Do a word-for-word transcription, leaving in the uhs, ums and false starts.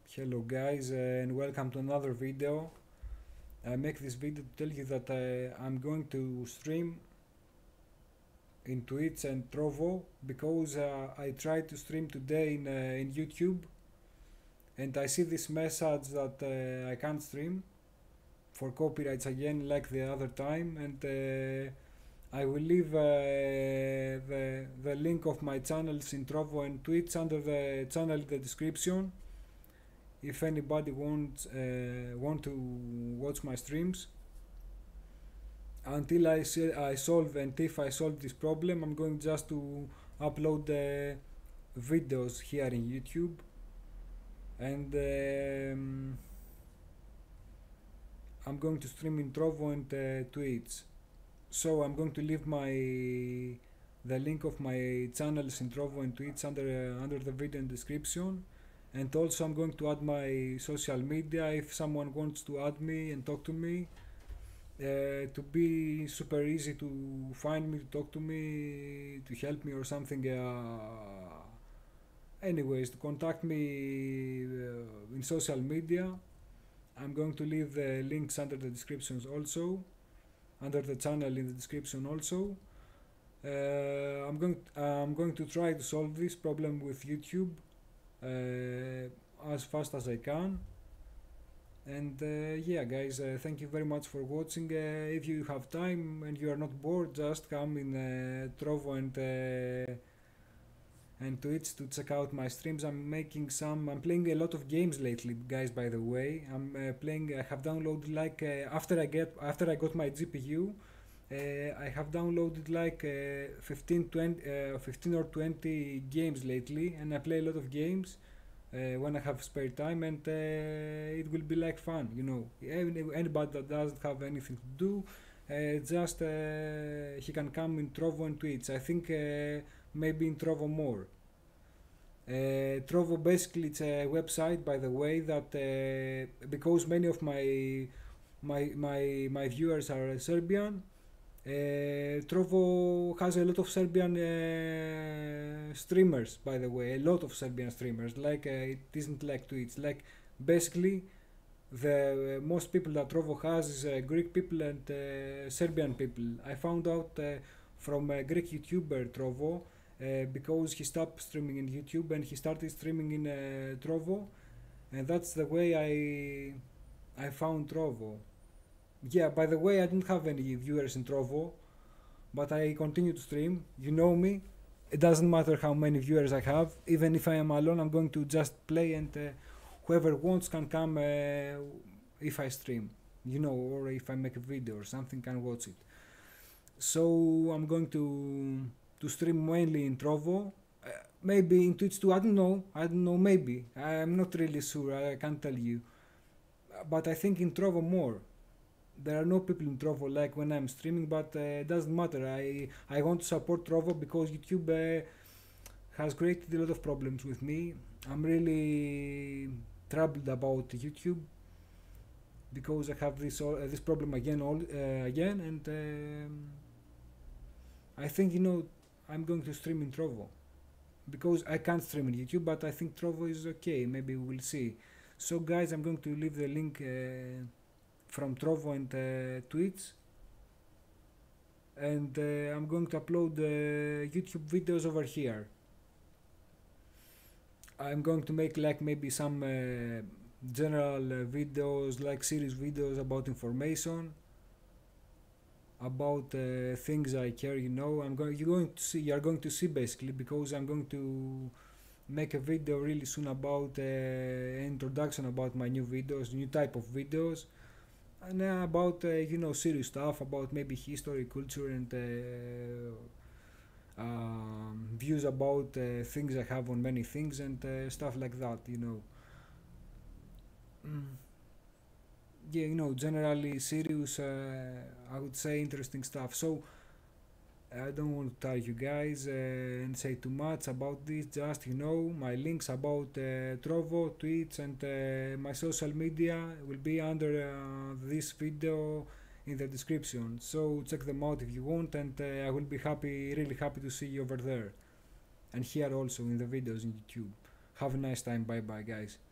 Hello guys, uh, and welcome to another video. I make this video to tell you that uh, I'm going to stream in Twitch and Trovo because uh, I tried to stream today in, uh, in YouTube and I see this message that uh, I can't stream for copyrights again like the other time, and uh, I will leave uh, the, the link of my channels in Trovo and Twitch under the channel in the description if anybody wants uh, want to watch my streams. Until I, I solve and if I solve this problem, I'm going just to upload the videos here in YouTube, and um, I'm going to stream in Trovo and uh, Twitch. So I'm going to leave my the link of my channels in Trovo and Twitch under uh, under the video in description. And also I'm going to add my social media if someone wants to add me and talk to me, uh, to be super easy to find me, to talk to me, to help me or something. Uh, anyways, to contact me uh, in social media. I'm going to leave the links under the descriptions also, under the channel in the description also. Uh, I'm going to, I'm going to try to solve this problem with YouTube Uh, as fast as I can. And uh, yeah guys, uh, thank you very much for watching. Uh, if you have time and you are not bored, just come in uh, Trovo and uh, and Twitch to check out my streams. I'm making some I'm playing a lot of games lately, guys, by the way. I'm uh, playing I have downloaded like uh, after I get after I got my G P U, uh, I have downloaded like uh, fifteen, twenty, uh, fifteen or twenty games lately, and I play a lot of games uh, when I have spare time, and uh, it will be like fun, you know. Anybody that doesn't have anything to do, uh, just uh, he can come in Trovo and Twitch. I think uh, maybe in Trovo more. Uh, Trovo basically it's a website, by the way, that uh, because many of my my my my viewers are Serbian. Uh, Trovo has a lot of Serbian uh, streamers, by the way, a lot of Serbian streamers. Like uh, it isn't like Twitch. Like basically, the uh, most people that Trovo has is uh, Greek people and uh, Serbian people. I found out uh, from a Greek YouTuber Trovo uh, because he stopped streaming in YouTube and he started streaming in uh, Trovo, and that's the way I I found Trovo. Yeah, by the way, I don't have any viewers in Trovo, but I continue to stream. You know me. It doesn't matter how many viewers I have. Even if I am alone, I'm going to just play, and uh, whoever wants can come uh, if I stream, you know, or if I make a video or something, can watch it. So I'm going to to stream mainly in Trovo. Uh, maybe in Twitch too. I don't know. I don't know. Maybe I'm not really sure. I can't tell you. But I think in Trovo more. There are no people in Trovo like when I'm streaming, but uh, it doesn't matter. I I want to support Trovo because YouTube uh, has created a lot of problems with me. I'm really troubled about YouTube because I have this uh, this problem again all uh, again, and um, I think, you know, I'm going to stream in Trovo because I can't stream in YouTube, but I think Trovo is okay. Maybe we'll see. So guys, I'm going to leave the link Uh, from Trovo and uh, Twitch, and uh, I'm going to upload uh, YouTube videos over here. I'm going to make like maybe some uh, general uh, videos, like series videos about information, about uh, things I care, you know. I'm going you're going to see you're going to see basically, because I'm going to make a video really soon about uh, introduction about my new videos, new type of videos, and uh, about uh, you know, serious stuff about maybe history, culture, and uh, um, views about uh, things I have on many things, and uh, stuff like that, you know. Mm. Yeah, you know, generally serious, uh, I would say interesting stuff. So I don't want to tire you guys uh, and say too much about this. Just, you know, my links about uh, Trovo, Twitch, and uh, my social media will be under uh, this video in the description. So check them out if you want, and uh, I will be happy, really happy to see you over there, and here also in the videos in YouTube. Have a nice time. Bye bye, guys.